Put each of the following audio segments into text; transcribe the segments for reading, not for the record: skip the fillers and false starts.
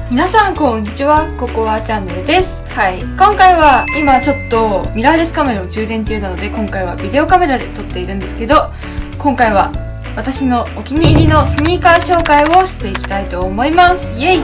皆さんこんにちは、ここはチャンネルです。はい、今回は今ちょっとミラーレスカメラを充電中なので、今回はビデオカメラで撮っているんですけど、今回は私のお気に入りのスニーカー紹介をしていきたいと思います。イエイ。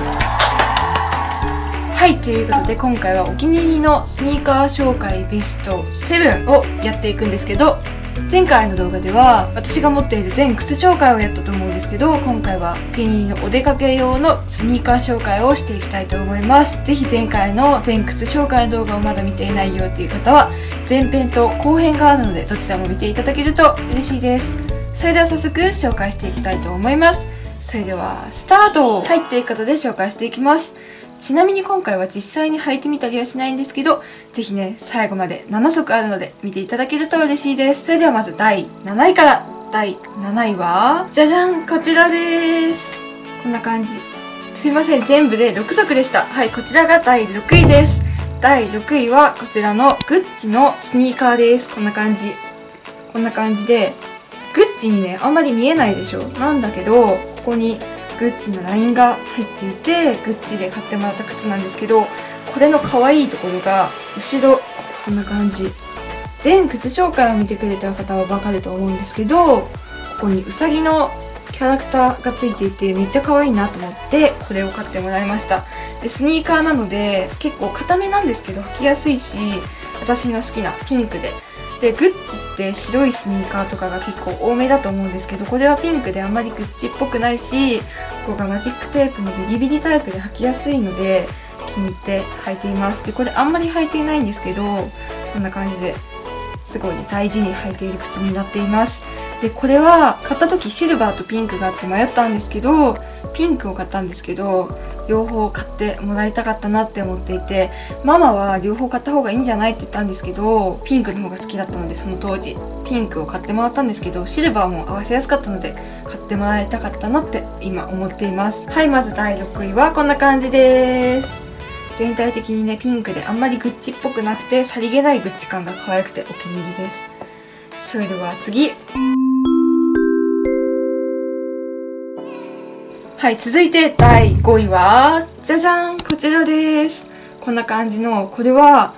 はい、ということで今回はお気に入りのスニーカー紹介ベスト7をやっていくんですけど、前回の動画では私が持っている全靴紹介をやったと思うんですけど、今回はお気に入りのお出かけ用のスニーカー紹介をしていきたいと思います。ぜひ前回の全靴紹介の動画をまだ見ていないよっていう方は前編と後編があるのでどちらも見ていただけると嬉しいです。それでは早速紹介していきたいと思います。それではスタート。はい、ということで紹介していきます。ちなみに今回は実際に履いてみたりはしないんですけど、ぜひね、最後まで7足あるので見ていただけると嬉しいです。それではまず第7位から。第7位は、じゃじゃん、こちらです。こんな感じ。すいません、全部で6足でした。はい、こちらが第6位です。第6位はこちらのグッチのスニーカーです。こんな感じ。こんな感じで、グッチにね、あんまり見えないでしょ。なんだけど、ここにグッチのラインが入っていて、グッチで買ってもらった靴なんですけど、これの可愛いところが後ろこんな感じ。全靴紹介を見てくれた方はわかると思うんですけど、ここにウサギのキャラクターがついていてめっちゃ可愛いなと思ってこれを買ってもらいました。でスニーカーなので結構硬めなんですけど履きやすいし、私の好きなピンクでグッチって白いスニーカーとかが結構多めだと思うんですけど、これはピンクであんまりグッチっぽくないし、ここがマジックテープのビリビリタイプで履きやすいので気に入って履いています。でこれあんまり履いていないんですけど、こんな感じですごい大事に履いている靴になっています。でこれは買った時シルバーとピンクがあって迷ったんですけど、ピンクを買ったんですけど両方買ってもらいたかったなって思っていて、ママは両方買った方がいいんじゃないって言ったんですけど、ピンクの方が好きだったのでその当時ピンクを買ってもらったんですけど、シルバーも合わせやすかったので買ってもらいたかったなって今思っています。はい、まず第6位はこんな感じです。全体的にねピンクであんまりグッチっぽくなくてさりげないグッチ感が可愛くてお気に入りです。それでは次。はい、続いて第5位はじゃじゃん、こちらです。こんな感じの、これは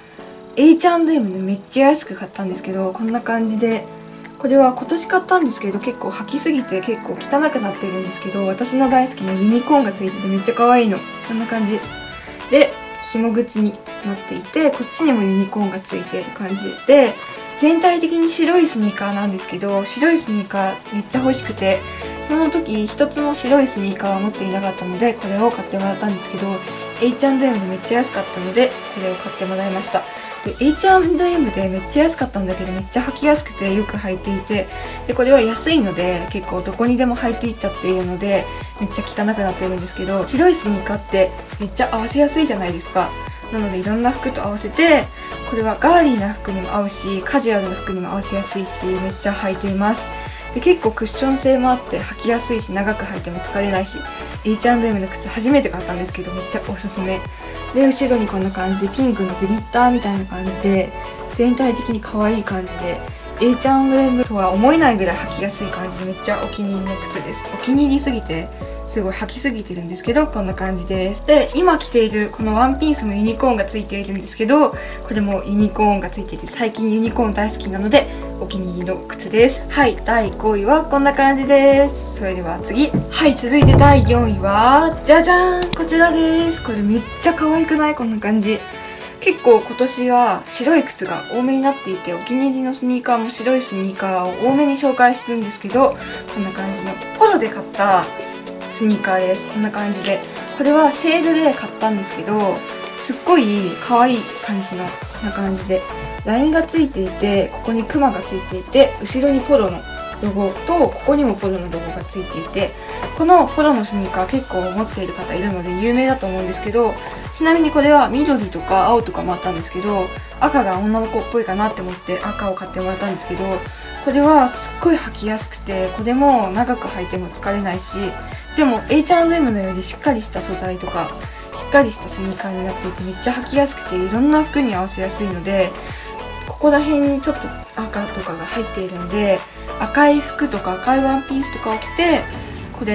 H&M でめっちゃ安く買ったんですけど、こんな感じで、これは今年買ったんですけど結構履きすぎて結構汚くなってるんですけど、私の大好きなユニコーンがついててめっちゃ可愛いの。こんな感じで紐口になっていて、こっちにもユニコーンがついている感じで、全体的に白いスニーカーなんですけど、白いスニーカーめっちゃ欲しくて、その時一つも白いスニーカーは持っていなかったのでこれを買ってもらったんですけど、 H&M でめっちゃ安かったのでこれを買ってもらいました。で H&M でめっちゃ安かったんだけどめっちゃ履きやすくてよく履いていて、でこれは安いので結構どこにでも履いていっちゃっているのでめっちゃ汚くなってるんですけど、白いスニーカーってめっちゃ合わせやすいじゃないですか。なのでいろんな服と合わせて、これはガーリーな服にも合うしカジュアルな服にも合わせやすいしめっちゃ履いています。で結構クッション性もあって履きやすいし長く履いても疲れないし、 H&M の靴初めて買ったんですけどめっちゃおすすめで、後ろにこんな感じでピンクのグリッターみたいな感じで全体的に可愛い感じで H&M とは思えないぐらい履きやすい感じでめっちゃお気に入りの靴です。お気に入りすぎてすごい履きすぎてるんですけどこんな感じです。で今着ているこのワンピースもユニコーンがついているんですけど、これもユニコーンがついていて最近ユニコーン大好きなのでお気に入りの靴です。はい、第5位はこんな感じです。それでは次。はい、続いて第4位はじゃじゃーん、こちらです。これめっちゃ可愛くない？こんな感じ。結構今年は白い靴が多めになっていて、お気に入りのスニーカーも白いスニーカーを多めに紹介してるんですけど、こんな感じのポロで買ったスニーカーです。こんな感じで、これはセールで買ったんですけどすっごい可愛い感じのこんな感じでラインがついていて、ここにクマがついていて、後ろにポロのロゴとここにもポロのロゴがついていて、このポロのスニーカー結構持っている方いるので有名だと思うんですけど、ちなみにこれは緑とか青とかもあったんですけど、赤が女の子っぽいかなって思って赤を買ってもらったんですけど、これはすっごい履きやすくて、これも長く履いても疲れないし、でも H&M のよりしっかりした素材とかしっかりしたスニーカーになっていてめっちゃ履きやすくていろんな服に合わせやすいので、ここら辺にちょっと赤とかが入っているので、赤い服とか赤いワンピースとかを着てこれで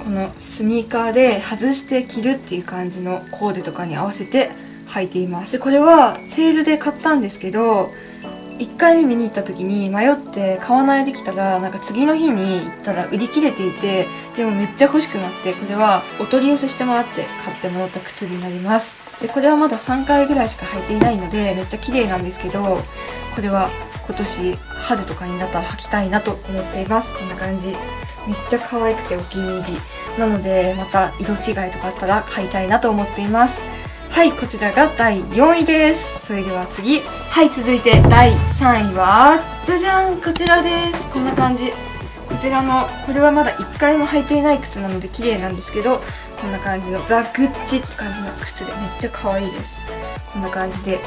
このスニーカーで外して着るっていう感じのコーデとかに合わせて履いています。でこれはセールで買ったんですけど、1回目見に行った時に迷って買わないできたら、なんか次の日に行ったら売り切れていて、でもめっちゃ欲しくなって、これはお取り寄せしてもらって買ってもらった靴になります。でこれはまだ3回ぐらいしか履いていないのでめっちゃ綺麗なんですけど、これは今年春とかになったら履きたいなと思っています。こんな感じ、めっちゃ可愛くてお気に入りなので、また色違いとかあったら買いたいなと思っています。はい、こちらが第4位です。それでは次。はい、続いて第3位は、じゃじゃん、こちらです。こんな感じ。こちらの、これはまだ1回も履いていない靴なので綺麗なんですけど、こんな感じのザ・グッチって感じの靴でめっちゃ可愛いです。こんな感じで。こ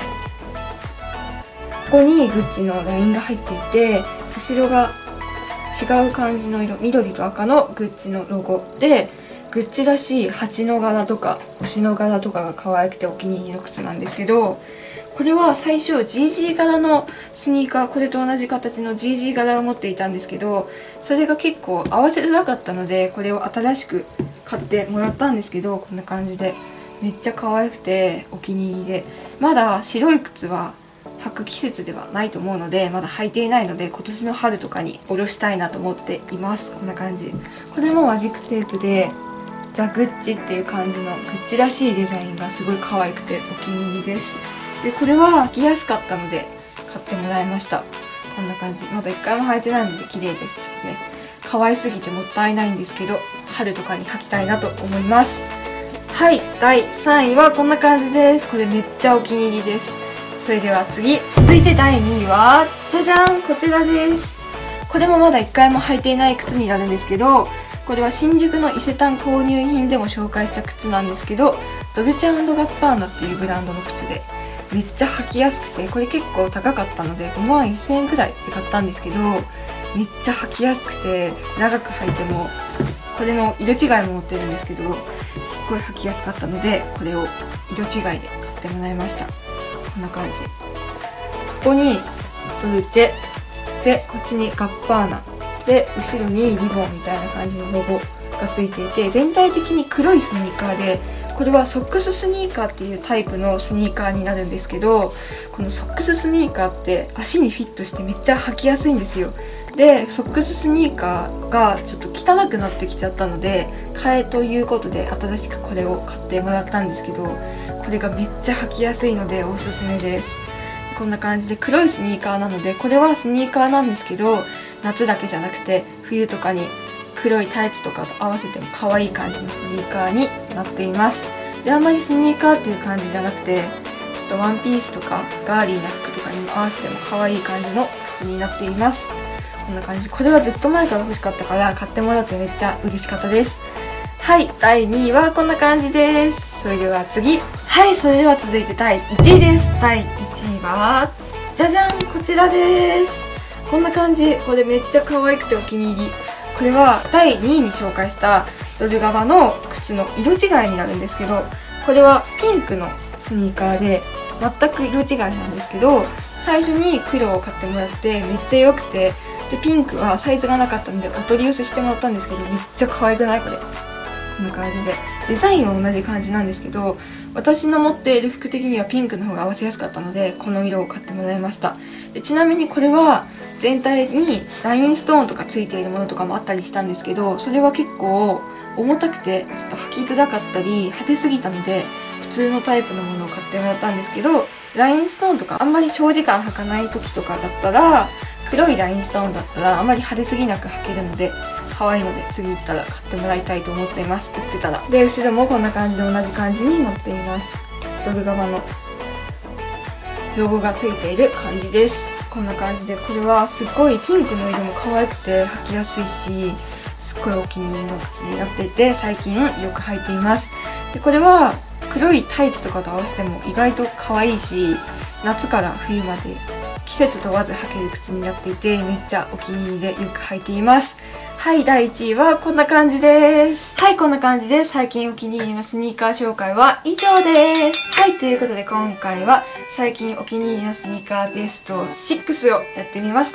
こにグッチのラインが入っていて、後ろが違う感じの色、緑と赤のグッチのロゴで、グッチらしい蜂の柄とか星の柄とかが可愛くてお気に入りの靴なんですけど、これは最初 GG 柄のスニーカー、これと同じ形の GG 柄を持っていたんですけど、それが結構合わせづらかったので、これを新しく買ってもらったんですけど、こんな感じでめっちゃ可愛くてお気に入りで、まだ白い靴は履く季節ではないと思うので、まだ履いていないので今年の春とかにおろしたいなと思っています。こんな感じ。これもマジックテープでザ・グッチっていう感じのグッチらしいデザインがすごい可愛くてお気に入りです。でこれは履きやすかったので買ってもらいました。こんな感じ。まだ1回も履いてないので綺麗です。ちょっとね可愛すぎてもったいないんですけど、春とかに履きたいなと思います。はい、第3位はこんな感じです。これめっちゃお気に入りです。それでは次。続いて第2位はじゃじゃん、こちらです。これもまだ1回も履いていない靴になるんですけど、これは新宿の伊勢丹購入品でも紹介した靴なんですけど、ドルチェ&ガッパーナっていうブランドの靴でめっちゃ履きやすくて、これ結構高かったので5万1000円くらいで買ったんですけど、めっちゃ履きやすくて長く履いても、これの色違いも持ってるんですけどすっごい履きやすかったので、これを色違いで買ってもらいました。こんな感じ。ここにドルチェで、こっちにガッパーナで、後ろにリボンみたいな感じのロゴがついていて、全体的に黒いスニーカーで、これはソックススニーカーっていうタイプのスニーカーになるんですけど、このソックススニーカーって足にフィットしてめっちゃ履きやすいんですよ。でソックススニーカーがちょっと汚くなってきちゃったので、替えということで新しくこれを買ってもらったんですけど、これがめっちゃ履きやすいのでおすすめです。こんな感じで黒いスニーカーなので、これはスニーカーなんですけど、夏だけじゃなくて冬とかに黒いタイツとかと合わせても可愛い感じのスニーカーになっています。であんまりスニーカーっていう感じじゃなくて、ちょっとワンピースとかガーリーな服とかにも合わせても可愛い感じの靴になっています。こんな感じ。これはずっと前から欲しかったから買ってもらってめっちゃ嬉しかったです。はい、第2位はこんな感じです。それでは次。はい、それでは続いて第1位です。第1位はじゃじゃん、こちらです。こんな感じ。これめっちゃ可愛くてお気に入り。これは第2位に紹介したドルガバの靴の色違いになるんですけど、これはピンクのスニーカーで全く色違いなんですけど、最初に黒を買ってもらってめっちゃ良くて、でピンクはサイズがなかったのでお取り寄せしてもらったんですけど、めっちゃ可愛くない？これこんな感じでデザインは同じ感じなんですけど、私の持っている服的にはピンクの方が合わせやすかったのでこの色を買ってもらいました。でちなみにこれは全体にラインストーンとかついているものとかもあったりしたんですけど、それは結構重たくてちょっと履きづらかったり派手すぎたので普通のタイプのものを買ってもらったんですけど、ラインストーンとかあんまり長時間履かない時とかだったら、黒いラインストーンだったらあまり派手すぎなく履けるので可愛いので、次行ったら買ってもらいたいと思っています。売ってたら。で後ろもこんな感じで同じ感じになっています。ドルガバのロゴがついている感じです。こんな感じで、これはすっごいピンクの色も可愛くて履きやすいし、すっごいお気に入りの靴になっていて最近よく履いています。でこれは黒いタイツとかと合わせても意外と可愛いし、夏から冬まで季節問わず履ける靴になっていてめっちゃお気に入りでよく履いています。はい、第1位はこんな感じです。はい、こんな感じで最近お気に入りのスニーカー紹介は以上です。はい、ということで今回は最近お気に入りのスニーカーベスト6をやってみました。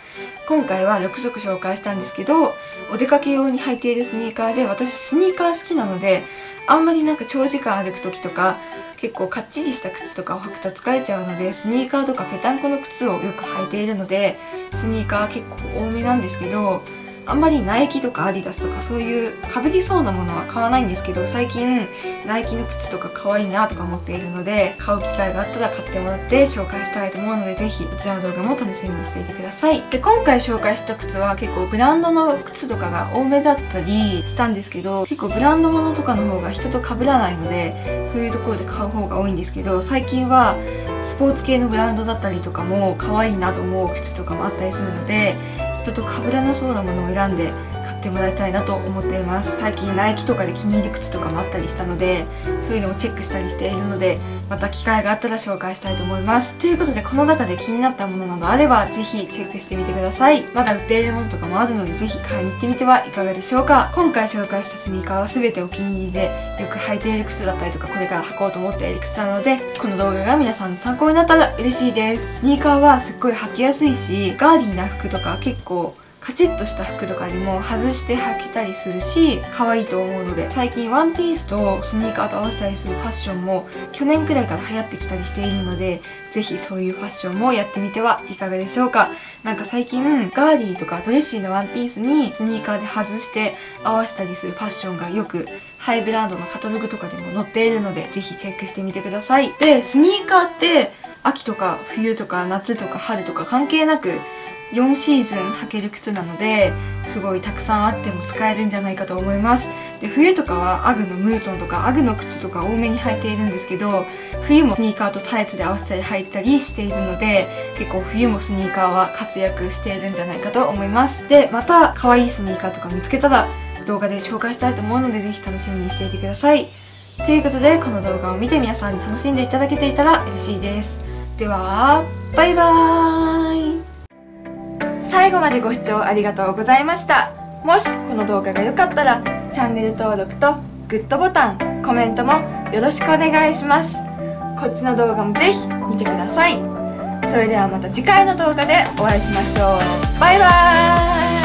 今回は6足紹介したんですけど、お出かけ用に履いているスニーカーで、私スニーカー好きなので、あんまりなんか長時間歩く時とか結構かっちりした靴とかを履くと疲れちゃうので、スニーカーとかぺたんこの靴をよく履いているので、スニーカー結構多めなんですけど、あんまりナイキとかアディダスとかそういう被りそうなものは買わないんですけど、最近ナイキの靴とか可愛いなとか思っているので、買う機会があったら買ってもらって紹介したいと思うので、ぜひこちらの動画も楽しみにしていてください。で、今回紹介した靴は結構ブランドの靴とかが多めだったりしたんですけど、結構ブランド物とかの方が人と被らないので、そういうところで買う方が多いんですけど、最近はスポーツ系のブランドだったりとかも可愛いなと思う靴とかもあったりするので、人と被らなそうなものを選んで買ってもらいたいなと思っています。最近ナイキとかで気に入る靴とかもあったりしたので、そういうのをチェックしたりしているので、また機会があったら紹介したいと思います。ということで、この中で気になったものなどあればぜひチェックしてみてください。まだ売っているものとかもあるので、ぜひ買いに行ってみてはいかがでしょうか。今回紹介したスニーカーは全てお気に入りで、よく履いている靴だったりとか、これから履こうと思っている靴なので、この動画が皆さんの参考になったら嬉しいです。スニーカーはすっごい履きやすいし、ガーディーな服とか結構カチッとした服とかでも外して履けたりするし、可愛いと思うので、最近ワンピースとスニーカーと合わせたりするファッションも去年くらいから流行ってきたりしているので、ぜひそういうファッションもやってみてはいかがでしょうか。なんか最近ガーリーとかドレッシーなワンピースにスニーカーで外して合わせたりするファッションがよくハイブランドのカタログとかでも載っているので、ぜひチェックしてみてください。で、スニーカーって秋とか冬とか夏とか春とか関係なく4シーズン履ける靴なので、すごいたくさんあっても使えるんじゃないかと思います。で、冬とかはアグのムートンとかアグの靴とか多めに履いているんですけど、冬もスニーカーとタイツで合わせたり履いたりしているので、結構冬もスニーカーは活躍しているんじゃないかと思います。で、また可愛いスニーカーとか見つけたら動画で紹介したいと思うので、ぜひ楽しみにしていてください。ということで、この動画を見て皆さんに楽しんでいただけていたら嬉しいです。では、バイバーイ。最後までご視聴ありがとうございました。もしこの動画が良かったらチャンネル登録とグッドボタン、コメントもよろしくお願いします。こっちの動画もぜひ見てください。それではまた次回の動画でお会いしましょう。バイバーイ。